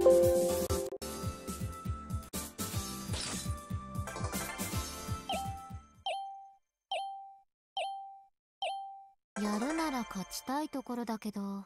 やるなら勝ちたいところだけど。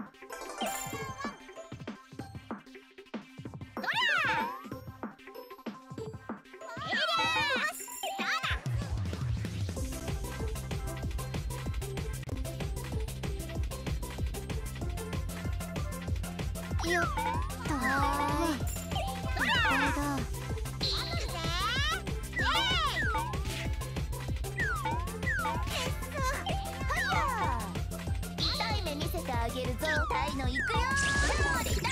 よっとーい。これだ。痛い目見せてあげるぞ。タイの行くよ。勝利だ。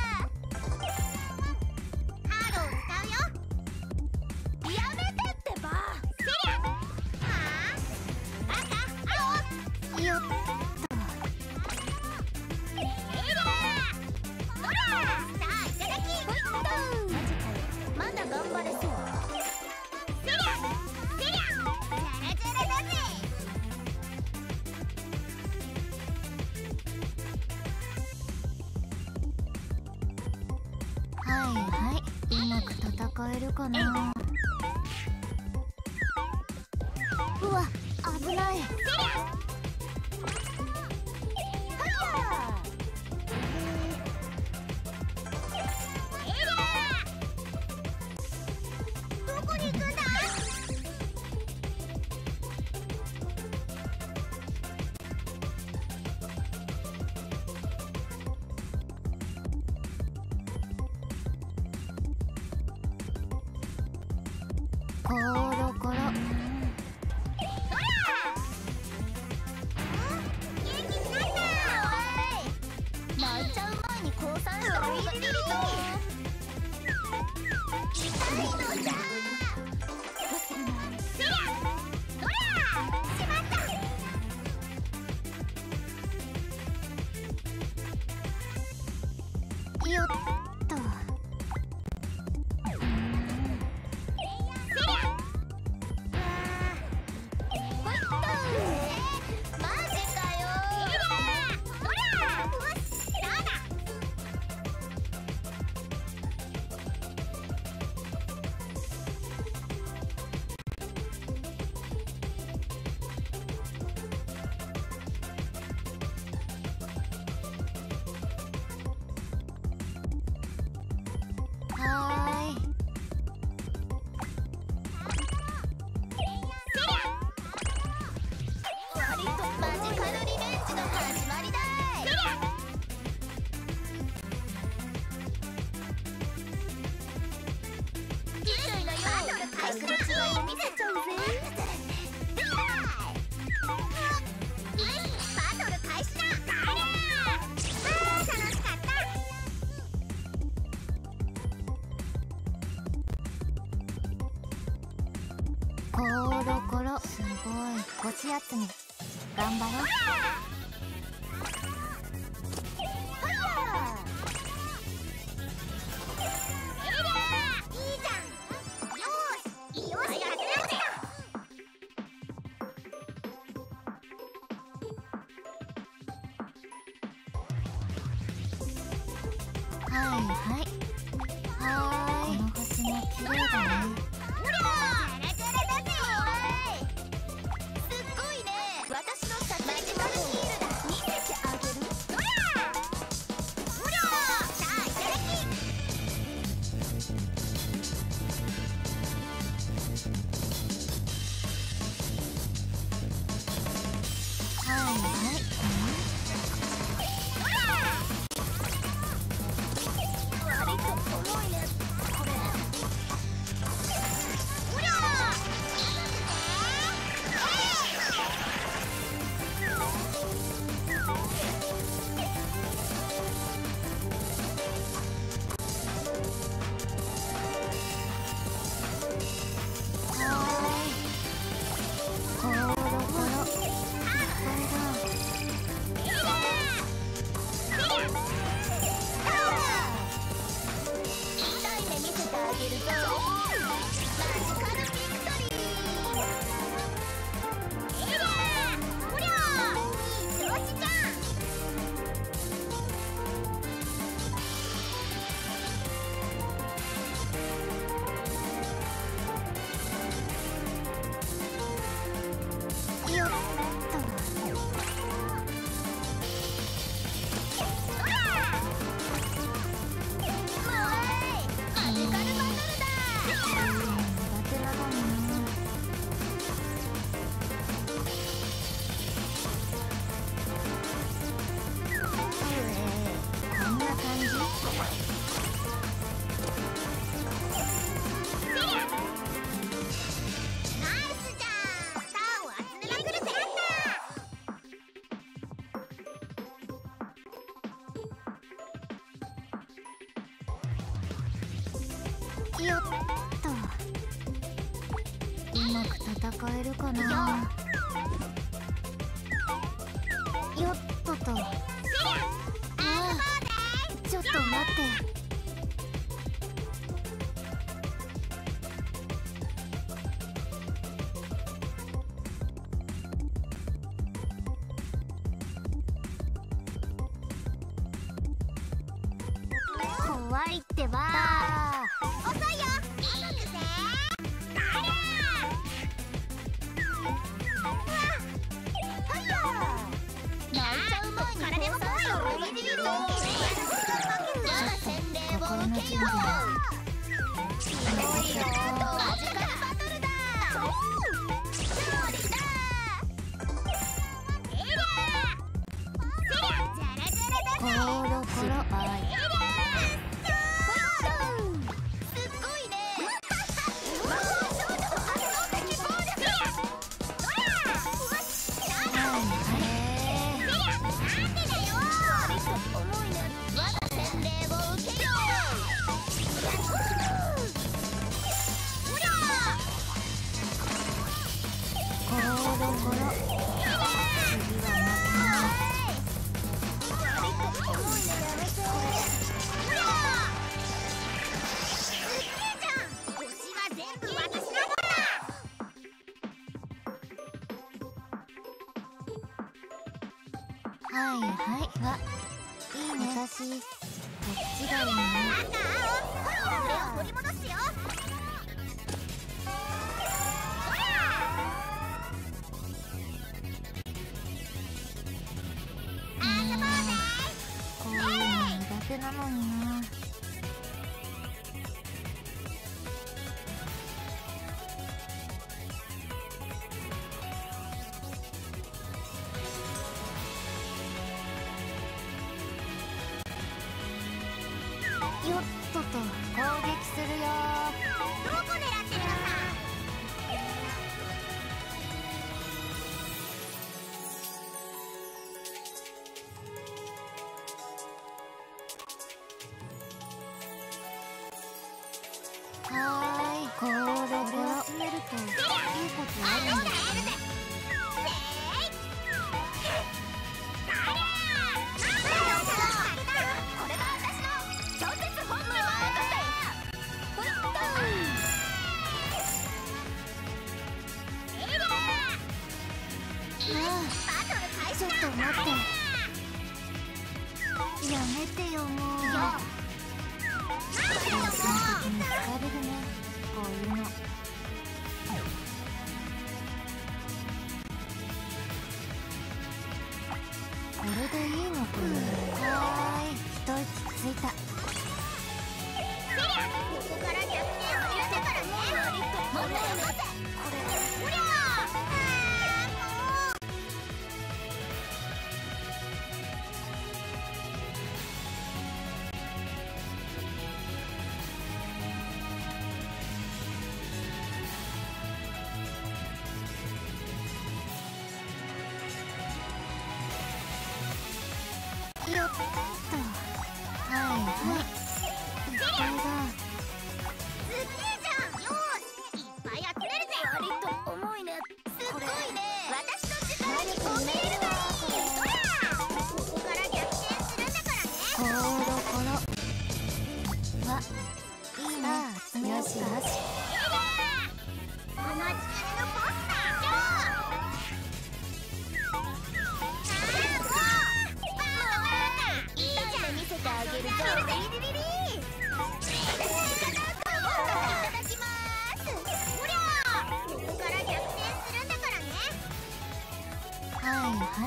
ハードを使うよ。やめてってば。セリア。はあ。赤。青。よっと。まだ頑張れそう。セリアセリアジャラジャラだぜ。はいはい、うまく戦えるかな。うわ、危ない。セリアコロコロ。泣いちゃう前に降参した方がいいと。痛いのじゃ。忘れない。セリアほらしまった。よっと。コロコロ、すごい。腰やつに頑張ろう。はいはい。この星も綺麗だね。 よっと。うまく戦えるかな。よっとと。ちょっと待って。怖いってば。遅いよ。甘くて。はいはい。わ、いいね。私、こっちだよね。赤、青、これを取り戻すよ。ほら。遊ぼうぜ。こういうの苦手なのにな。よっとと攻撃するよ。どこ狙ってるのさ。はーい、これを集めるといいことあるんだよね。ちょっと待って。やめてよもう。疲れるね、こういうの。これでいいのかな。はーい、一息ついた。ここから逆転するんだからね。もっとよこせ。これほりゃよっと。はいはい。いっぱいだ。すげえじゃん。よーし、いっぱい集めるぜ。割と重いね。すっごいね。私の力に込めるがいい。ほら、ここから逆転するんだからね。コロコロ。わ、いいね。よしよし。お待ちかねのポスター。見せてあげるぞ。いただきます。ほりゃ、ここから逆転するんだからね。はいはい。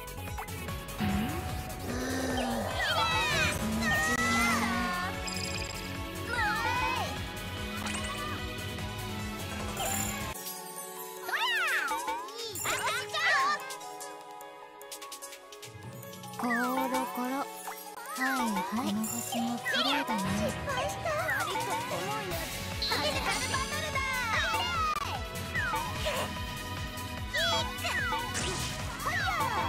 コロコロ。はいはい。この星も綺麗だね。失敗した。割と重いね。フィジカルバトルだ。ほら。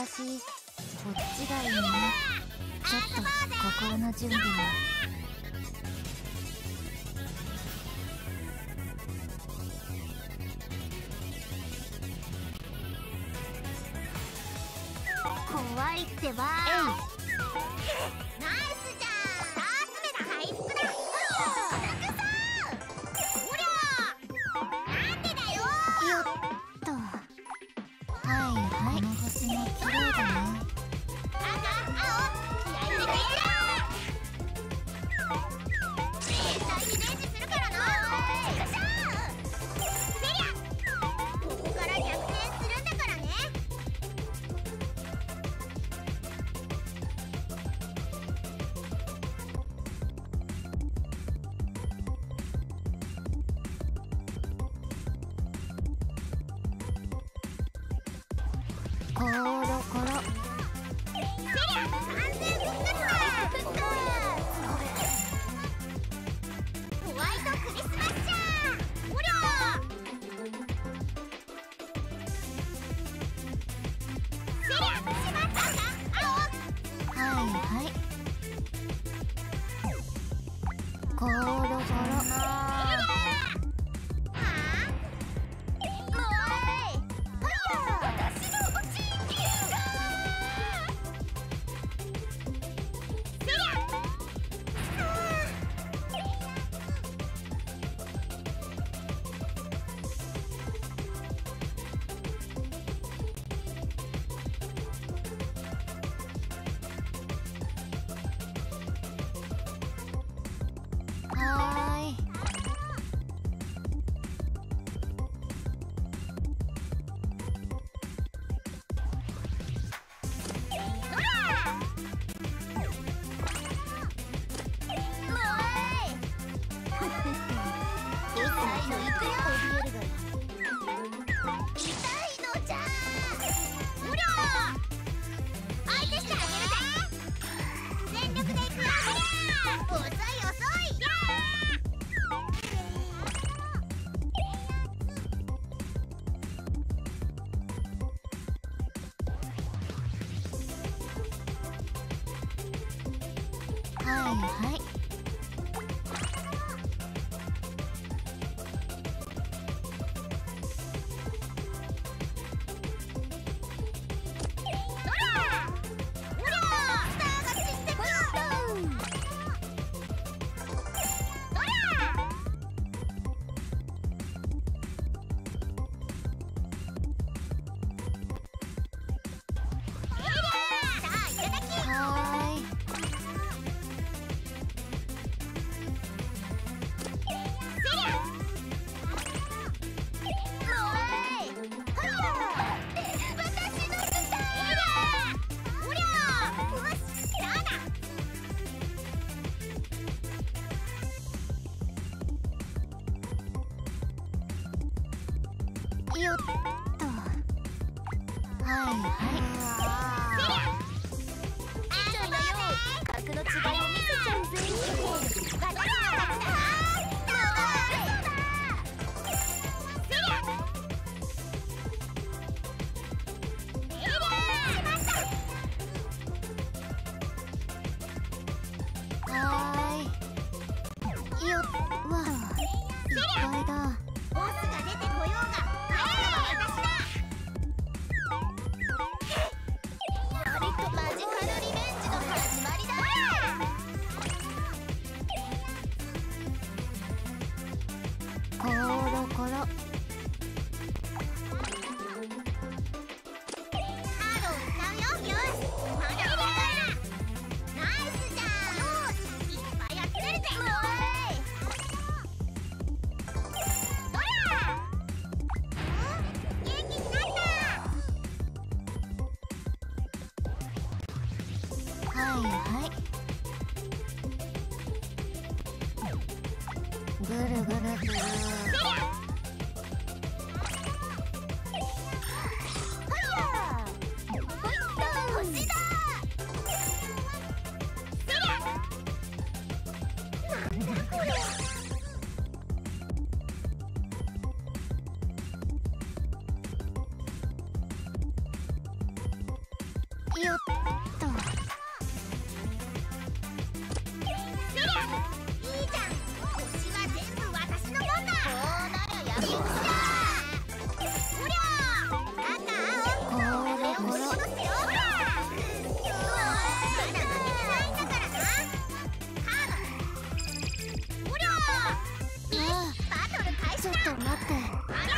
私こっちがいいな。ちょっと心の準備を。怖いってば。ナイスじゃん。2つ目だ。回復だ。おりゃなんでだよ。よっと。はいはい。この星も綺麗だね。赤青気合い入れていった。絶対リベンジするからな。セリアここから逆転するんだからね。コロコロ。セリア完全復活だ。ホワイトクリスマスじゃん。おりゃセリアしまったんだ。青はいはいコロコロ。よっと。はいはい格の違いを見せちゃうぜ。ぐるぐるぐる。 よっと。いいじゃん。星は全部私のもんだ。こうならやるよ。ほりゃ赤青これを戻すよ。ほらまだ負けてないんだからな。カードほりゃバトル開始だ。ちょっと待って。あら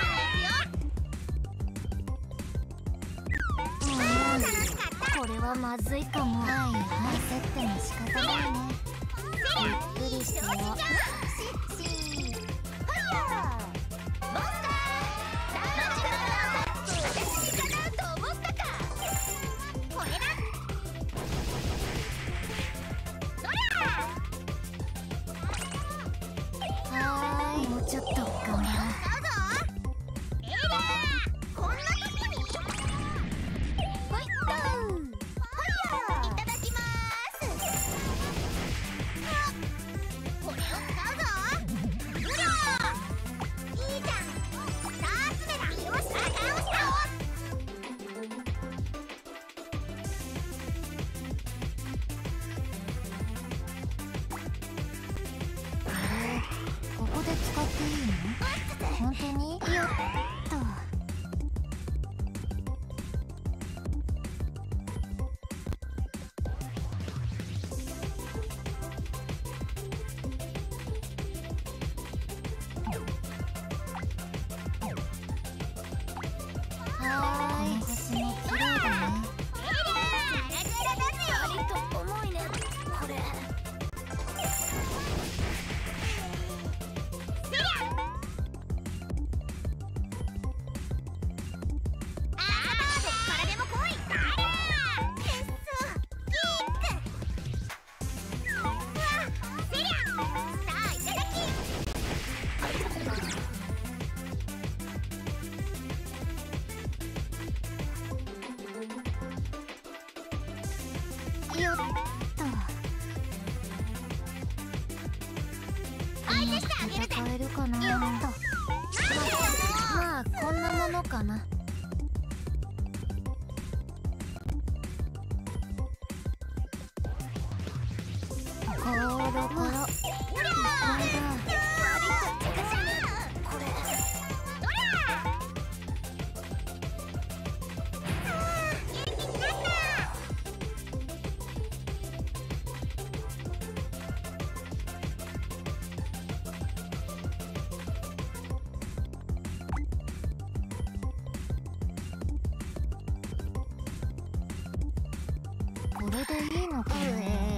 ですよ。楽しかった。これはまずいかも。はいはい、焦っても仕方ないね。ゆっくりしてよ。もうちょっと頑張ろう。こんなとこにほいっといただきまーす。これを使うぞ。うりゃいいじゃん。さあ集めだ。よし、倒した。ここで使っていいの？本当に？よっと。はーい。星も綺麗だね。ジャラジャラだぜ。割と重いねこれ。よっと。相手してあげるぜ。戦えるかな。よっと。まあこんなものかな。コロコロ。これだ。これでいいのかな。